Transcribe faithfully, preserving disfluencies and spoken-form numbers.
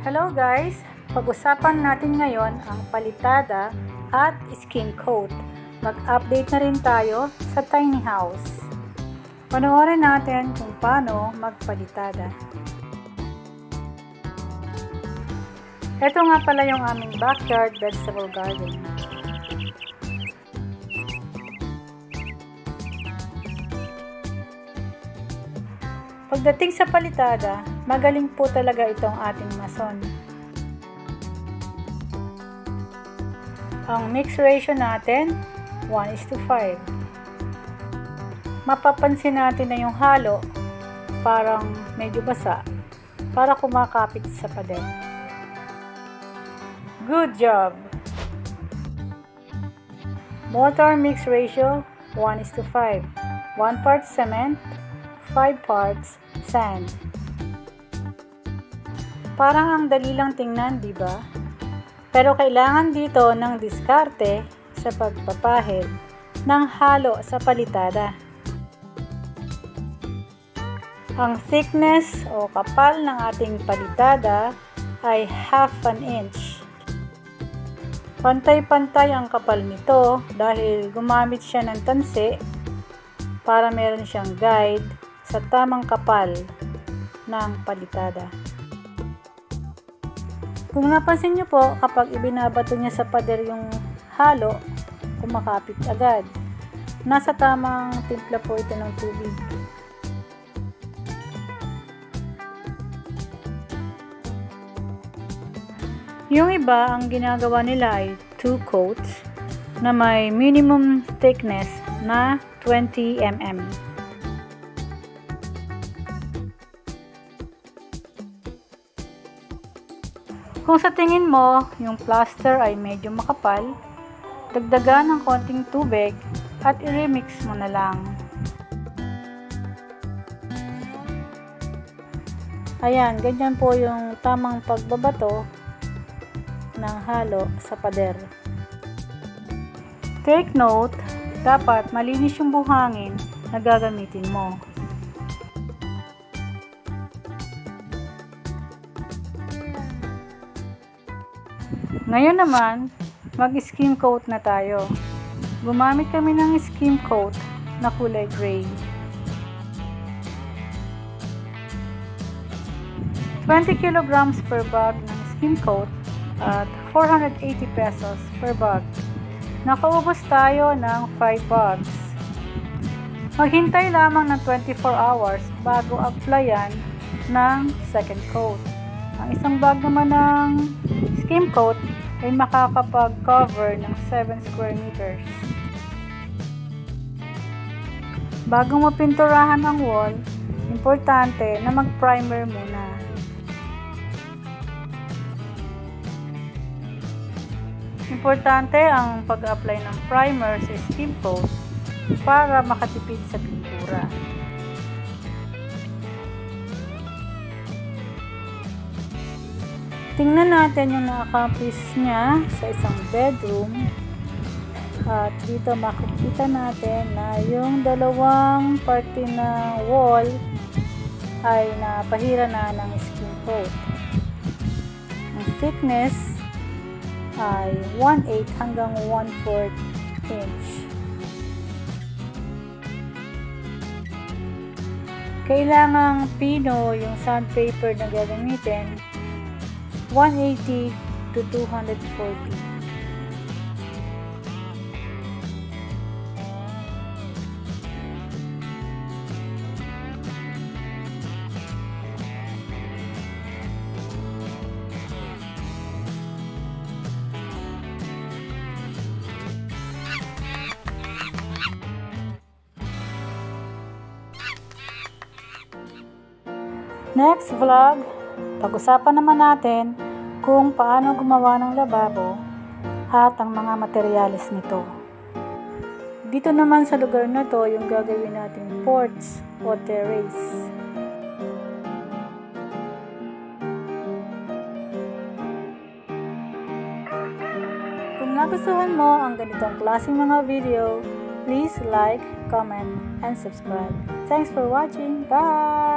Hello guys! Pag-usapan natin ngayon ang palitada at skim coat. Mag-update na rin tayo sa tiny house. Panoorin natin kung paano magpalitada. Ito nga pala yung aming backyard vegetable garden. Pagdating sa palitada, magaling po talaga itong ating mason. Ang mix ratio natin, one is to five. Mapapansin natin na yung halo, parang medyo basa, para kumakapit sa pader. Good job! Mortar mix ratio, one is to five. one part cement, five parts sand. Parang ang dali lang tingnan, di ba? Pero kailangan dito ng diskarte sa pagpapahid ng halo sa palitada. Ang thickness o kapal ng ating palitada ay half an inch. Pantay-pantay ang kapal nito dahil gumamit siya ng tansi para meron siyang guide sa tamang kapal ng palitada. Kung napansin nyo po, kapag ibinabato niya sa pader yung halo, kumakapit agad. Nasa tamang timpla po ito ng tubig. Yung iba, ang ginagawa nila ay two coats na may minimum thickness na twenty millimeters. Kung sa tingin mo, yung plaster ay medyo makapal, dagdagan ng konting tubig at i-remix mo na lang. Ayan, ganyan po yung tamang pagbabato ng halo sa pader. Take note, dapat malinis yung buhangin na gagamitin mo. Ngayon naman, mag-skim coat na tayo. Gumamit kami ng skim coat na kulay gray. twenty kilograms per bag ng skim coat at four hundred eighty pesos per bag. Nakaubos tayo ng five bags. Maghintay lamang ng twenty-four hours bago applyan ng second coat. Ang isang bag naman ng skim coat ay makakapag-cover ng seven square meters. Bago mo pinturahan ang wall, importante na mag-primer muna. Importante ang pag-apply ng primer sa skim coat para makatipid sa pintura. Tingnan natin yung na-accomplish niya sa isang bedroom. At dito makikita natin na yung dalawang parte ng wall ay napahira na ng skim coat. Ang thickness ay one eighth hanggang one fourth inch. Kailangang pino yung sandpaper na gagamitin, one eighty to two forty. Next vlog, pag-usapan naman natin kung paano gumawa ng lababo at ang mga materyales nito. Dito naman sa lugar na to yung gagawin nating porch o terrace. Kung nagustuhan mo ang ganitong klaseng mga video, please like, comment, and subscribe. Thanks for watching. Bye!